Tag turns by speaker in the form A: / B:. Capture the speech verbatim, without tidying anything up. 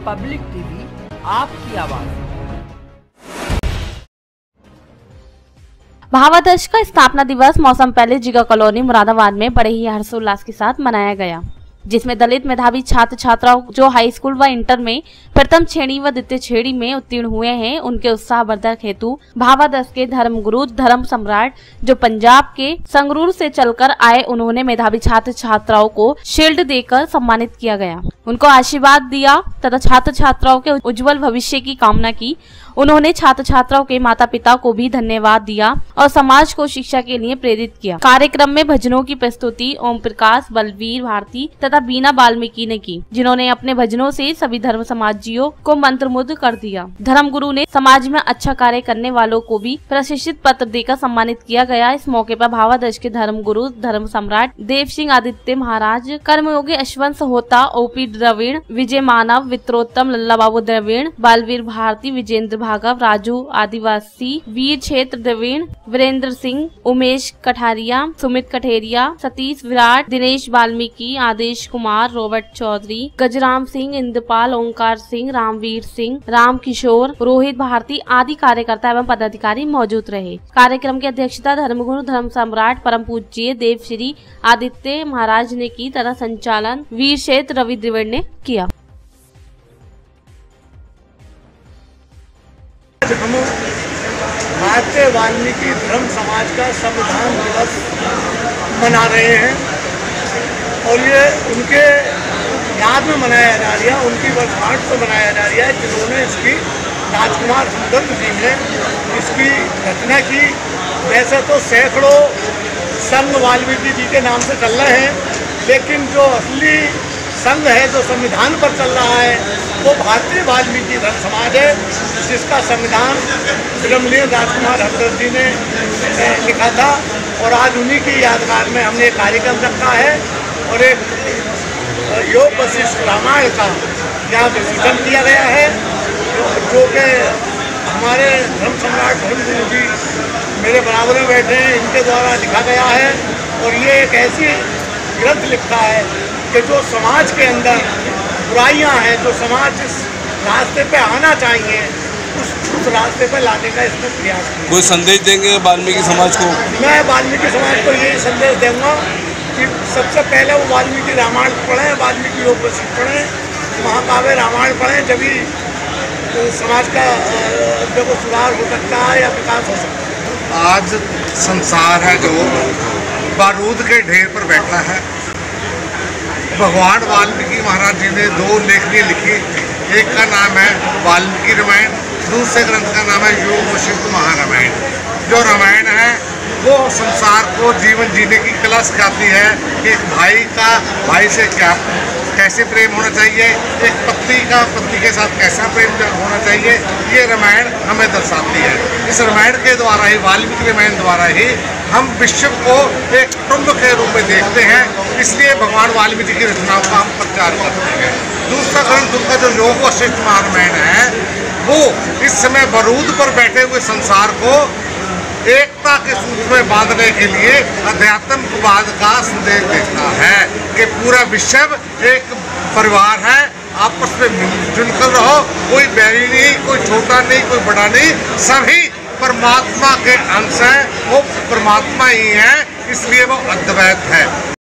A: Public TV, आपकी आवाज।
B: भावादर्श का स्थापना दिवस मौसम पहले जिगा कॉलोनी मुरादाबाद में बड़े ही हर्षोल्लास के साथ मनाया गया, जिसमें दलित मेधावी छात्र छात्राओं जो हाई स्कूल व इंटर में प्रथम श्रेणी व द्वितीय श्रेणी में उत्तीर्ण हुए हैं, उनके उत्साह वर्धक हेतु भावादर्श के धर्मगुरु धर्म सम्राट जो पंजाब के संगरूर से चलकर आए, उन्होंने मेधावी छात्र छात्राओं को शील्ड देकर सम्मानित किया गया, उनको आशीर्वाद दिया तथा छात्र छात्राओं के उज्जवल भविष्य की कामना की। उन्होंने छात्र छात्राओं के माता पिता को भी धन्यवाद दिया और समाज को शिक्षा के लिए प्रेरित किया। कार्यक्रम में भजनों की प्रस्तुति ओम प्रकाश, बलवीर भारती तथा बीना वाल्मीकि ने की, जिन्होंने अपने भजनों से सभी धर्म समाजियों को मंत्रमुग्ध कर दिया। धर्मगुरु ने समाज में अच्छा कार्य करने वालों को भी प्रशिक्षित पत्र देकर सम्मानित किया गया। इस मौके पर भावादर्श के धर्मगुरु धर्म सम्राट देव सिंह आदित्य महाराज, कर्मयोगी अश्वंत होता, ओपी द्रविड़, विजय मानव, वित्रोत्तम, लल्ला बाबू द्रविड़, बालवीर भारती, विजेंद्र भागव, राजू आदिवासी, वीर क्षेत्र द्रविड़, वीरेंद्र सिंह, उमेश कठारिया, सुमित कठेरिया, सतीश विराट, दिनेश वाल्मीकि, आदेश कुमार, रॉबर्ट चौधरी, गजराम सिंह, इंद्रपाल, ओंकार सिंह, रामवीर सिंह, राम किशोर, रोहित भारती आदि कार्यकर्ता एवं पदाधिकारी मौजूद रहे। कार्यक्रम की अध्यक्षता धर्मगुरु धर्म सम्राट परम पूज्य देव श्री आदित्य महाराज ने की तथा संचालन वीर क्षेत्र रवि द्रविड़ ने किया।
C: हम भारतीय वाल्मीकि धर्म समाज का संविधान दिवस मना रहे हैं और ये उनके याद में मनाया जा रहा है, उनकी वर्षगांठ पर मनाया जा रहा है, जिन्होंने इसकी राजकुमार हमदर्द जी ने इसकी रचना की। वैसे तो सैकड़ों संघ वाल्मीकि जी के नाम से चल रहे हैं, लेकिन जो असली संघ है जो संविधान पर चल रहा है वो भारतीय वाल्मीकि धर्म समाज है, जिसका संविधान विक्रमलीन राजकुमार हमदर्द जी ने लिखा था। और आज उन्हीं की यादगार में हमने एक कार्यक्रम रखा है और एक योग वशिष्ठ रामायण का यहाँ विसर्जन किया गया है, जो कि हमारे धर्म सम्राट धर्मगुरु जी मेरे बराबर में बैठे हैं, इनके द्वारा लिखा गया है। और ये एक ऐसी ग्रंथ लिखा है कि जो समाज के अंदर बुराइयां हैं, जो समाज जिस रास्ते पे आना चाहिए उस उस रास्ते पे लाने का इसमें प्रयास किया।
D: कोई संदेश देंगे वाल्मीकि समाज को? मैं
C: वाल्मीकि समाज को यही संदेश दूंगा कि सबसे पहले वो वाल्मीकि रामायण पढ़ें, वाल्मीकि योग वशिष्ठ पढ़ें, महाकाव्य रामायण पढ़ें, जब तो समाज का जब सुधार हो सकता है या विकास हो सकता है।
E: आज संसार है जो बारूद के ढेर पर बैठा है। भगवान वाल्मीकि महाराज जी ने दो लेखनी लिखी, एक का नाम है वाल्मीकि रामायण, दूसरे ग्रंथ का नाम है योग वशिष्ठ महारामायण। जो रामायण है वो संसार को जीवन जीने की कला सिखाती है कि एक भाई का भाई से क्या कैसे प्रेम होना चाहिए, एक पत्नी का पत्नी के साथ कैसा प्रेम होना चाहिए, ये रामायण हमें दर्शाती है। इस रामायण के द्वारा ही, वाल्मीकि रामायण द्वारा ही हम विश्व को एक कुटुंब के रूप में देखते हैं, इसलिए भगवान वाल्मीकि की रचनाओं का हम प्रचार करते हैं। दूसरा ग्रंथ उनका जो योग वशिष्ठ महारामायण है वो इस समय बारूद पर बैठे हुए संसार को एकता के सूत्र में बांधने के लिए अध्यात्मवाद का संदेश देता है कि पूरा विश्व एक परिवार है, आपस में मिलजुल कर रहो, कोई बैरी नहीं, कोई छोटा नहीं, कोई बड़ा नहीं, सभी परमात्मा के अंश हैं, वो परमात्मा ही है, इसलिए वो अद्वैत है।